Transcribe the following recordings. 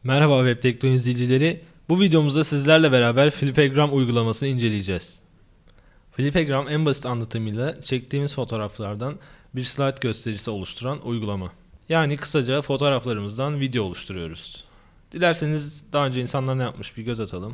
Merhaba Web Tekno izleyicileri. Bu videomuzda sizlerle beraber Flipagram uygulamasını inceleyeceğiz. Flipagram en basit anlatımıyla çektiğimiz fotoğraflardan bir slide gösterisi oluşturan uygulama. Yani kısaca fotoğraflarımızdan video oluşturuyoruz. Dilerseniz daha önce insanlar ne yapmış bir göz atalım.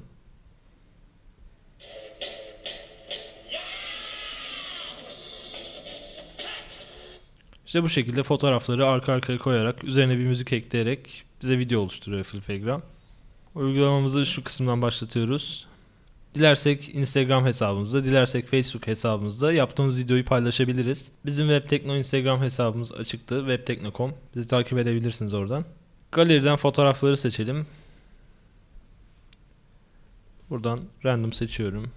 İşte bu şekilde fotoğrafları arka arkaya koyarak üzerine bir müzik ekleyerek bize video oluşturuyor Flipagram. Uygulamamızı şu kısımdan başlatıyoruz. Dilersek Instagram hesabımızda, dilersek Facebook hesabımızda yaptığımız videoyu paylaşabiliriz. Bizim WebTekno Instagram hesabımız açıktı. webtekno.com. Bizi takip edebilirsiniz oradan. Galeriden fotoğrafları seçelim. Buradan random seçiyorum.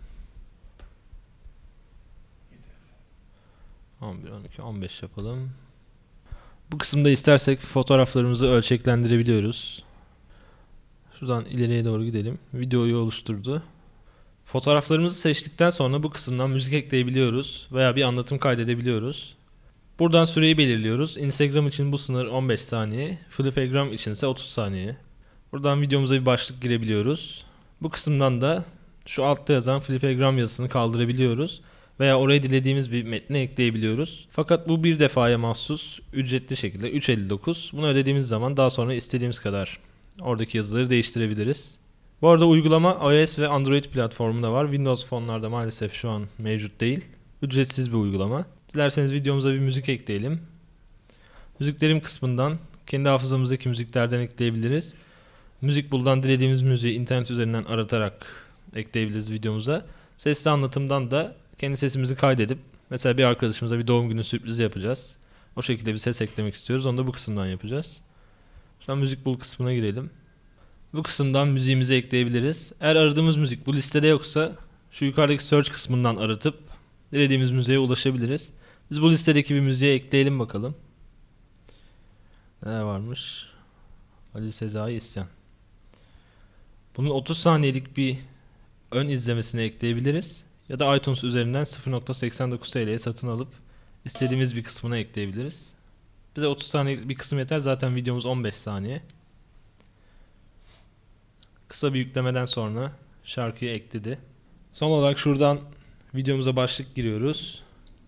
11, 12, 15 yapalım. Bu kısımda istersek fotoğraflarımızı ölçeklendirebiliyoruz. Şuradan ileriye doğru gidelim. Videoyu oluşturdu. Fotoğraflarımızı seçtikten sonra bu kısımdan müzik ekleyebiliyoruz veya bir anlatım kaydedebiliyoruz. Buradan süreyi belirliyoruz. Instagram için bu sınır 15 saniye, Flipagram için ise 30 saniye. Buradan videomuza bir başlık girebiliyoruz. Bu kısımdan da şu altta yazan Flipagram yazısını kaldırabiliyoruz veya oraya dilediğimiz bir metni ekleyebiliyoruz. Fakat bu bir defaya mahsus, ücretli şekilde 3.59. Bunu ödediğimiz zaman daha sonra istediğimiz kadar oradaki yazıları değiştirebiliriz. Bu arada uygulama iOS ve Android platformunda var. Windows fonlarda maalesef şu an mevcut değil. Ücretsiz bir uygulama. Dilerseniz videomuza bir müzik ekleyelim. Müziklerim kısmından kendi hafızamızdaki müziklerden ekleyebiliriz. Müzik buldan dilediğimiz müziği internet üzerinden aratarak ekleyebiliriz videomuza. Sesli anlatımdan da kendi sesimizi kaydedip mesela bir arkadaşımıza bir doğum günü sürprizi yapacağız. O şekilde bir ses eklemek istiyoruz. Onu da bu kısımdan yapacağız. Şu an müzik bul kısmına girelim. Bu kısımdan müziğimizi ekleyebiliriz. Eğer aradığımız müzik bu listede yoksa şu yukarıdaki search kısmından aratıp dilediğimiz müziğe ulaşabiliriz. Biz bu listedeki bir müziğe ekleyelim bakalım. Ne varmış? Ali Sezai İsyan. Bunun 30 saniyelik bir ön izlemesini ekleyebiliriz. Ya da iTunes üzerinden 0.89 TL'ye satın alıp istediğimiz bir kısmına ekleyebiliriz. Bize 30 saniyelik bir kısım yeter. Zaten videomuz 15 saniye. Kısa bir yüklemeden sonra şarkıyı ekledi. Son olarak şuradan videomuza başlık giriyoruz.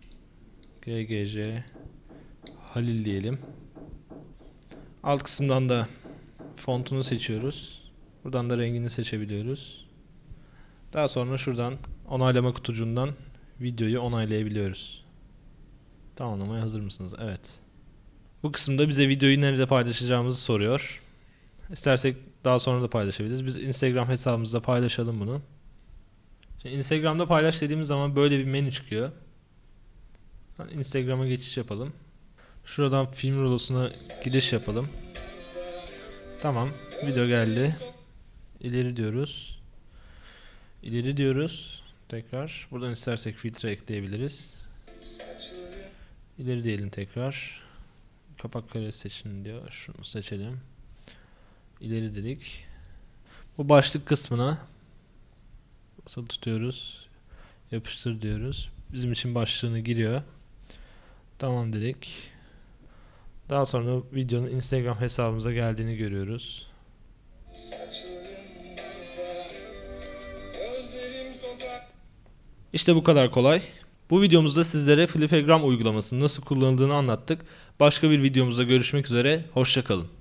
GGJ Halil diyelim. Alt kısımdan da fontunu seçiyoruz. Buradan da rengini seçebiliyoruz. Daha sonra şuradan onaylama kutucuğundan videoyu onaylayabiliyoruz. Tamamlamaya hazır mısınız? Evet. Bu kısımda bize videoyu nerede paylaşacağımızı soruyor. İstersek daha sonra da paylaşabiliriz. Biz Instagram hesabımızda paylaşalım bunu. Şimdi Instagram'da paylaş dediğimiz zaman böyle bir menü çıkıyor. Instagram'a geçiş yapalım. Şuradan film rulosuna gidiş yapalım. Tamam. Video geldi. İleri diyoruz. İleri diyoruz. Tekrar. Buradan istersek filtre ekleyebiliriz. İleri diyelim tekrar. Kapak karesi seçin diyor. Şunu seçelim. İleri dedik. Bu başlık kısmına basılı tutuyoruz. Yapıştır diyoruz. Bizim için başlığını giriyor. Tamam dedik. Daha sonra videonun Instagram hesabımıza geldiğini görüyoruz. İşte bu kadar kolay. Bu videomuzda sizlere Flipagram uygulamasının nasıl kullanıldığını anlattık. Başka bir videomuzda görüşmek üzere. Hoşça kalın.